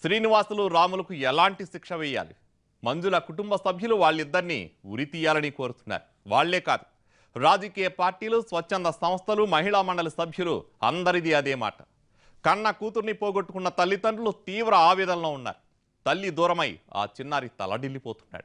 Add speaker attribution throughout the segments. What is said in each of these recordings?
Speaker 1: శ్రీనివాసులు రాములకు ఎలాంటి శిక్ష వేయాలి? మంజుల కుటుంబ సభ్యులు వాళ్ళిద్దరిని ఉరి తీయాలని కోరుతున్నారు. వాళ్లే కాదు, రాజకీయ పార్టీలు, స్వచ్ఛంద సంస్థలు, మహిళా మండలి సభ్యులు అందరిది అదే మాట. కన్న కూతుర్ని పోగొట్టుకున్న తల్లిదండ్రులు తీవ్ర ఆవేదనలో ఉన్నారు. తల్లి దూరమై ఆ చిన్నారి తలడిల్లిపోతున్నాడు.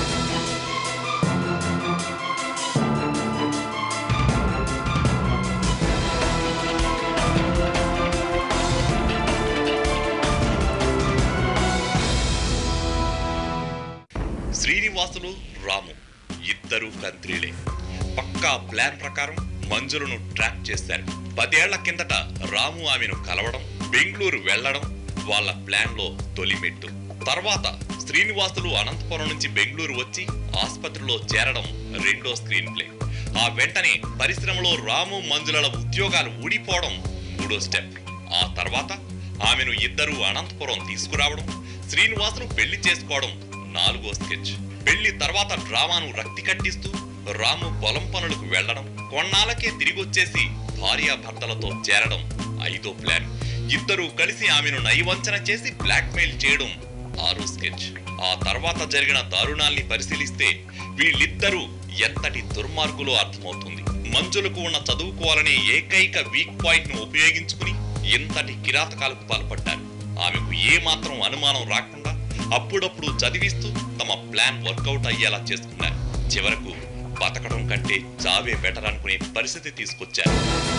Speaker 1: శ్రీనివాసులు, రాము ఇద్దరు కంత్రీలే. పక్కా ప్లాన్ ప్రకారం మంజులను ట్రాప్ చేశారు. 10 ఏళ్ల కిందట రాము ఆమెను కలవడం, బెంగళూరు వెళ్లడం వాళ్ళ ప్లాన్ లో తొలిమెట్టు. తర్వాత శ్రీనివాసులు అనంతపురం నుంచి బెంగళూరు వచ్చి ఆసుపత్రిలో చేరడం రెండో స్క్రీన్ ప్లే. ఆ వెంటనే పరిశ్రమలో రాము, మంజుల ఉద్యోగాలు ఊడిపోవడం మూడో స్టెప్. ఆ తర్వాత ఆమెను ఇద్దరు అనంతపురం తీసుకురావడం, శ్రీనివాసులు పెళ్లి చేసుకోవడం నాలుగో స్కెచ్. పెళ్లి తర్వాత డ్రామాను రక్తి కట్టిస్తూ రాము పొలం పనులకు వెళ్లడం, కొన్నాళ్ళకే తిరిగొచ్చేసి భార్యాభర్తలతో చేరడం ఐదో ప్లాన్. ఇద్దరూ కలిసి ఆమెను నయవంచన చేసి బ్లాక్ మెయిల్ చేయడం ఆరో స్కెచ్. ఆ తర్వాత జరిగిన దారుణాల్ని పరిశీలిస్తే వీళ్ళిద్దరూ ఎంతటి దుర్మార్గులో అర్థమవుతుంది. మంజులకు ఉన్న చదువుకోవాలనే ఏకైక వీక్ పాయింట్ ను ఉపయోగించుకుని ఎంతటి కిరాతకాలకు పాల్పడ్డారు. ఆమెకు ఏ మాత్రం అనుమానం రాకుండా అప్పుడప్పుడు చదివిస్తూ తమ ప్లాన్ వర్కౌట్ అయ్యేలా చేసుకున్నారు. చివరకు బతకడం కంటే చావే బెటర్ అనుకునే పరిస్థితి తీసుకొచ్చారు.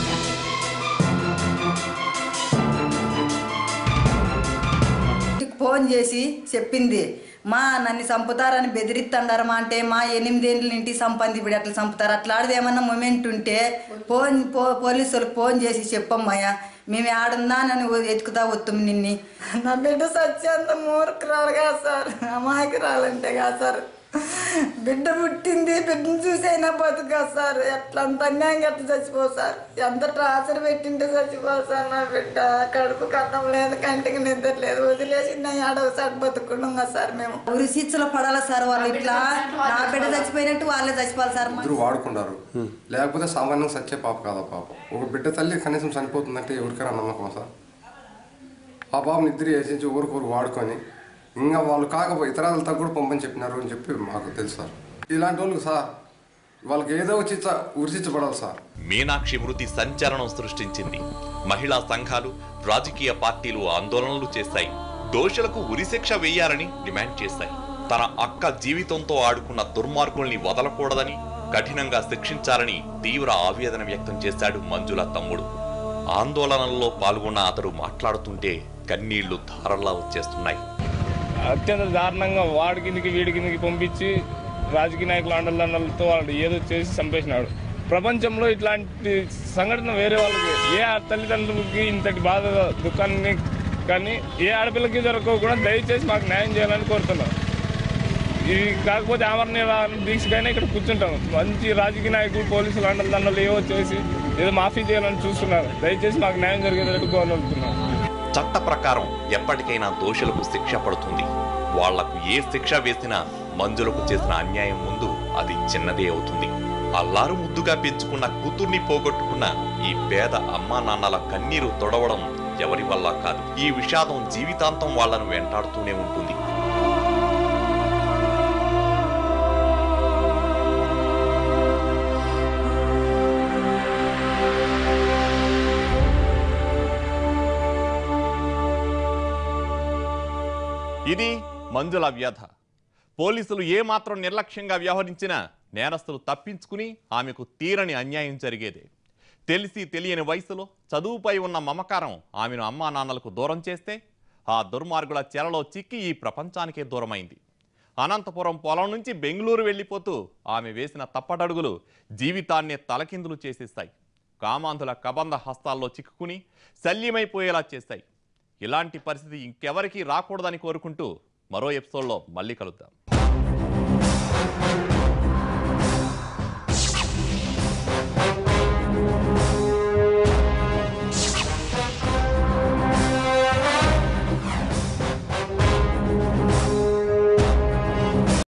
Speaker 2: ఫోన్ చేసి చెప్పింది, మా నన్ను చంపుతారని బెదిరిస్తాండారమ్మా అంటే, మా 8 ఏళ్ళ ఇంటికి సంపంది, ఇప్పుడు అట్లా చంపుతారు, అట్లా ఆడది ఏమన్నా మూమెంట్ ఉంటే పోలీసులకు ఫోన్ చేసి చెప్పమ్మయ్యా, మేము ఆడుందా నన్ను ఎత్తుకుతా వస్తాం నిన్ని. నా బిడ్డ సత్యంత మూర్ఖరాలు కాదు సార్, అమాయకురాలంటే కాదు సార్. బిడ్డ పుట్టింది, బిడ్డను చూసైనా బతుకా సార్. ఎట్లా అంత అన్యాయంగా ఎట్లా చచ్చిపోవు సార్? ఎంత టార్చర్ పెట్టింటే చచ్చిపోవు సార్. నా బిడ్డ కడుపు కన్నం లేదు, కంటికి నిద్ర లేదు, వదిలేసి ఆడవసారి బతుకున్నాం కదా సార్. మేము ఉరి శిక్షలో పడాలా సార్? వాళ్ళు ఇట్లా నా బిడ్డ చచ్చిపోయినట్టు వాళ్ళే చచ్చిపోవాలి సార్.
Speaker 3: ఇద్దరు వాడుకుంటారు, లేకపోతే సామాన్యంగా సచ్చే పాప కాదా పాపం. ఒక బిడ్డ తల్లి కనీసం చనిపోతుందంటే ఎవరికైనా నమ్మకం సార్? ఆ పాపని ఇద్దరు వేసించి ఊరికొరు వాడుకొని ఇంకా వాళ్ళు కాకపోయి ఇతరాలతో కూడా పంపని చెప్పినారు అని చెప్పి మాకు తెలుసు సార్. ఇలాంటి వాళ్ళకి సార్ వాళ్ళకి ఏదో వచ్చి ఉరిశించబడాలి సార్.
Speaker 1: మీనాక్షి మృతి సంచలనం సృష్టించింది. మహిళా సంఘాలు, రాజకీయ పార్టీలు ఆందోళనలు చేశాయి. దోషులకు ఉరిశిక్ష వేయాలని డిమాండ్ చేశాయి. తన అక్క జీవితంతో ఆడుకున్న దుర్మార్గుల్ని వదలకూడదని, కఠినంగా శిక్షించాలని తీవ్ర ఆవేదన వ్యక్తం చేశాడు మంజుల తమ్ముడు. ఆందోళనల్లో పాల్గొన్న అతడు మాట్లాడుతుంటే కన్నీళ్లు ధారల్లా వచ్చేస్తున్నాయి.
Speaker 4: అత్యంత దారుణంగా వాడి కిందికి వీడి కిందికి పంపించి రాజకీయ నాయకుల అండలండలతో వాళ్ళు ఏదో చేసి చంపేసినాడు. ప్రపంచంలో ఇట్లాంటి సంఘటన వేరే వాళ్ళకి, ఏ తల్లిదండ్రులకి ఇంతటి బాధ దుఃఖాన్ని కానీ ఏ ఆడపిల్లకి జరగకుండా దయచేసి మాకు న్యాయం చేయాలని కోరుతున్నాం. ఇవి కాకపోతే ఆమరణ దీక్షకైనా ఇక్కడ కూర్చుంటాం. మంచి రాజకీయ నాయకులు, పోలీసులు అండలండలు ఏవో చేసి ఏదో మాఫీ చేయాలని చూస్తున్నారు. దయచేసి మాకు న్యాయం జరిగేటట్టు కోరుతున్నాం.
Speaker 1: చట్ట ప్రకారం ఎప్పటికైనా దోషులకు శిక్ష పడుతుంది. వాళ్లకు ఏ శిక్ష వేసినా మంజులకు చేసిన అన్యాయం ముందు అది చిన్నదే అవుతుంది. అల్లారు ముద్దుగా పెంచుకున్న కూతుర్ని పోగొట్టుకున్న ఈ పేద అమ్మా నాన్నల కన్నీరు తొడవడం ఎవరి వల్ల కాదు. ఈ విషాదం జీవితాంతం వాళ్లను వెంటాడుతూనే ఉంటుంది. ఇది మంజుల వ్యధ. పోలీసులు ఏమాత్రం నిర్లక్ష్యంగా వ్యవహరించినా నేరస్తులు తప్పించుకుని ఆమెకు తీరని అన్యాయం జరిగేదే. తెలిసి తెలియని వయసులో చదువుపై ఉన్న మమకారం ఆమెను అమ్మా నాన్నలకు దూరం చేస్తే ఆ దుర్మార్గుల చెరలో చిక్కి ఈ ప్రపంచానికే దూరమైంది. అనంతపురం పొలం నుంచి బెంగళూరు వెళ్ళిపోతూ ఆమె వేసిన తప్పటడుగులు జీవితాన్నే తలకిందులు చేసేస్తాయి. కామాంధుల కబంధ హస్తాల్లో చిక్కుకుని శల్యమైపోయేలా చేశాయి. ఇలాంటి పరిస్థితి ఇంకెవరికీ రాకూడదని కోరుకుంటూ మరో ఎపిసోడ్లో మళ్ళీ కలుద్దాం.